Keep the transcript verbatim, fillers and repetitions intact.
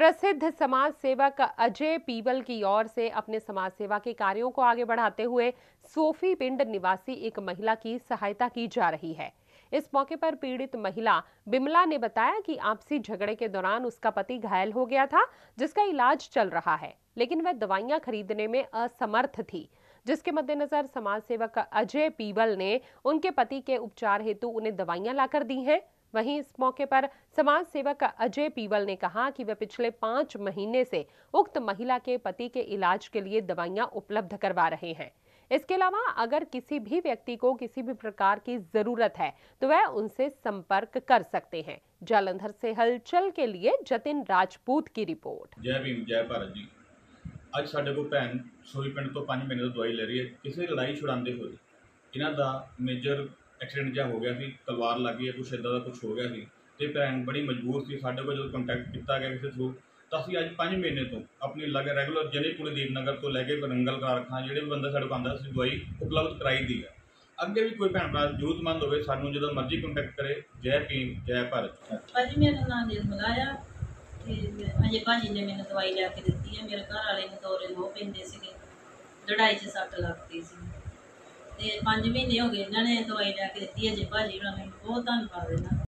प्रसिद्ध समाज सेवक अजय पीवल की ओर से अपने समाज सेवा के कार्यों को आगे बढ़ाते हुए सोफी पिंड निवासी एक महिला की सहायता की जा रही है। इस मौके पर पीड़ित महिला बिमला ने बताया कि आपसी झगड़े के दौरान उसका पति घायल हो गया था, जिसका इलाज चल रहा है, लेकिन वह दवाइयां खरीदने में असमर्थ थी, जिसके मद्देनजर समाज सेवक अजय पीवल ने उनके पति के उपचार हेतु उन्हें दवाइयां लाकर दी हैं। वहीं इस मौके पर समाज सेवक अजय पीवल ने कहा कि वे पिछले पांच महीने से उक्त महिला के पति के इलाज के लिए दवाइयां उपलब्ध करवा रहे हैं। इसके अलावा अगर किसी भी व्यक्ति को किसी भी प्रकार की जरूरत है तो वह उनसे संपर्क कर सकते हैं। जालंधर से हलचल के लिए जतिन राजपूत की रिपोर्ट। जय भीम जय भारत जी। ਅੱਜ ਸਾਡੇ ਕੋਲ ਭੈਣ ਸੋਈ ਪਿੰਡ ਤੋਂ ਪੰਜ ਮਹੀਨੇ ਤੋਂ ਦਵਾਈ ਲੈ ਰਹੀ ਹੈ। ਕਿਸੇ ਲੜਾਈ ਛੁਡਾਉਂਦੇ ਹੋਏ ਇਹਨਾਂ ਦਾ ਮੇਜਰ ਐਕਸੀਡੈਂਟ ਜਿਹਾ ਹੋ ਗਿਆ ਸੀ, ਤਲਵਾਰ ਲੱਗ ਗਈ, ਕੁਛ ਇੱਦਾਂ ਦਾ ਕੁਛ ਹੋ ਗਿਆ ਸੀ ਤੇ ਭੈਣ ਬੜੀ ਮਜਬੂਰ ਸੀ। ਸਾਡੇ ਕੋਲ ਜਦੋਂ ਕੰਟੈਕਟ ਕੀਤਾ ਗਿਆ ਕਿਸੇ ਥਰੂ ਤਾਂ ਅਸੀਂ ਅੱਜ ਪੰਜ ਮਹੀਨੇ ਤੋਂ ਆਪਣੀ ਲਗ ਰੈਗੂਲਰ ਜਨੇਪੁਰ ਦੀਪਨਗਰ ਤੋਂ ਲੈ ਕੇ ਵਰੰਗਲ ਕਾਰਖਾਨਾ ਜਿਹੜੇ ਵੀ ਬੰਦਾ ਸਾਡੇ ਕੋਲ ਆਉਂਦਾ ਸੀ ਦਵਾਈ ਉਪਲਬਧ ਕਰਾਈ ਦੀ ਹੈ। ਅੱਗੇ ਵੀ ਕੋਈ ਭੈਣ ਭਰਾ ਜ਼ਰੂਰਤਮੰਦ ਹੋਵੇ ਸਾਨੂੰ ਜਦੋਂ ਮਰਜ਼ੀ ਕੰਟੈਕਟ ਕਰੇ। ਜੈ ਭੀਮ ਜੈ ਭਾਰਤ। ਭਾਜੀ ਮੇਰਾ ਨਾਮ ਨਿਰਮਲਾ ਆ ਤੇ ਅਜੇ ਭਾਜੀ ਨੇ ਮੈਨੂੰ ਦਵਾਈ ਲਿਆ ਕੇ ਦਿੱਤੀ ਹੈ। ਮੇਰੇ ਘਰ ਵਾਲੇ ਨੂੰ ਦੌਰੇ ਹੋ ਪੈਂਦੇ ਸੀਗੇ, ਲੜਾਈ 'ਚ ਸੱਟ ਲੱਗਦੀ ਸੀ ਤੇ ਪੰਜ ਮਹੀਨੇ ਹੋ ਗਏ ਇਹਨਾਂ ਨੇ ਦਵਾਈ ਲਿਆ ਕੇ ਦਿੱਤੀ ਹੈ। ਅਜੇ ਭਾਜੀ ਉਹਨਾਂ ਨੂੰ ਬਹੁਤ ਧੰਨਵਾਦ ਇਹਨਾਂ ਦਾ।